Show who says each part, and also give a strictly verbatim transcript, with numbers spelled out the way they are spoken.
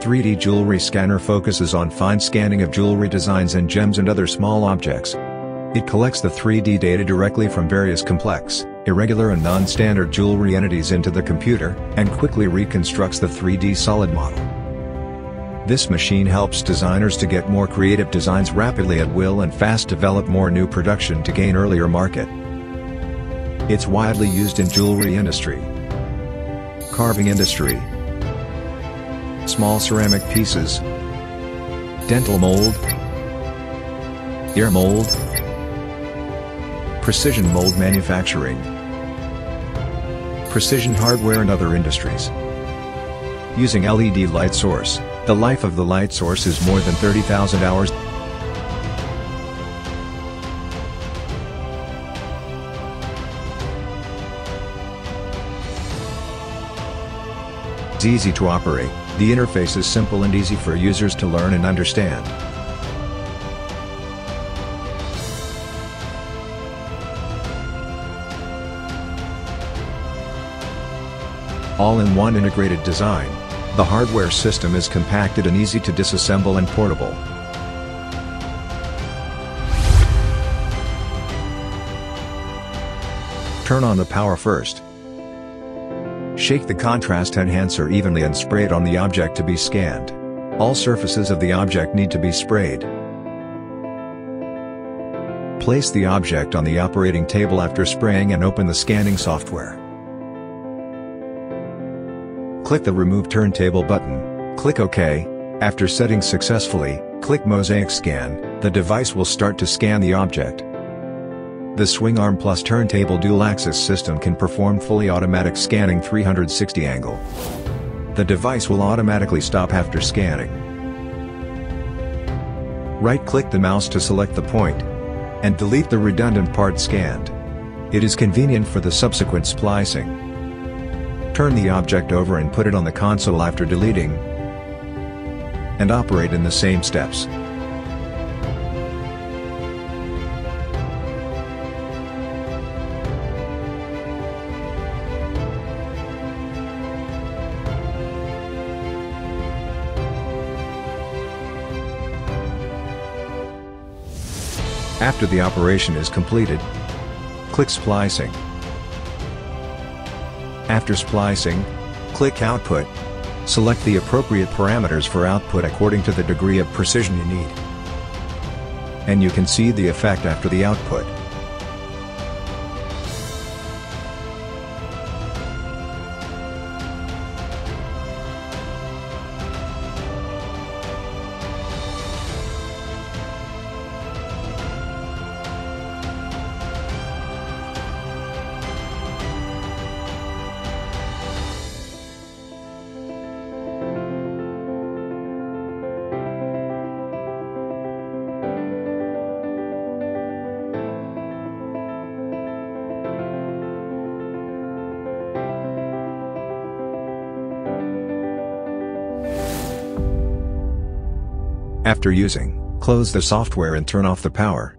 Speaker 1: three D Jewelry Scanner focuses on fine scanning of jewelry designs and gems and other small objects. It collects the three D data directly from various complex, irregular and non-standard jewelry entities into the computer, and quickly reconstructs the three D solid model. This machine helps designers to get more creative designs rapidly at will and fast develop more new production to gain earlier market. It's widely used in jewelry industry, carving industry, small ceramic pieces, dental mold, ear mold, precision mold manufacturing, precision hardware and other industries. Using L E D light source, the life of the light source is more than thirty thousand hours. It's easy to operate, the interface is simple and easy for users to learn and understand. All-in-one integrated design, the hardware system is compacted and easy to disassemble and portable. Turn on the power first. Shake the contrast enhancer evenly and spray it on the object to be scanned. All surfaces of the object need to be sprayed. Place the object on the operating table after spraying and open the scanning software. Click the Remove Turntable button, click OK. After setting successfully, click Mosaic Scan, the device will start to scan the object. The Swing Arm Plus Turntable Dual-Axis system can perform fully automatic scanning three hundred sixty angle. The device will automatically stop after scanning. Right-click the mouse to select the point, and delete the redundant part scanned. It is convenient for the subsequent splicing. Turn the object over and put it on the console after deleting, and operate in the same steps. After the operation is completed, click Splicing. After splicing, click Output. Select the appropriate parameters for output according to the degree of precision you need. And you can see the effect after the output. After using, close the software and turn off the power.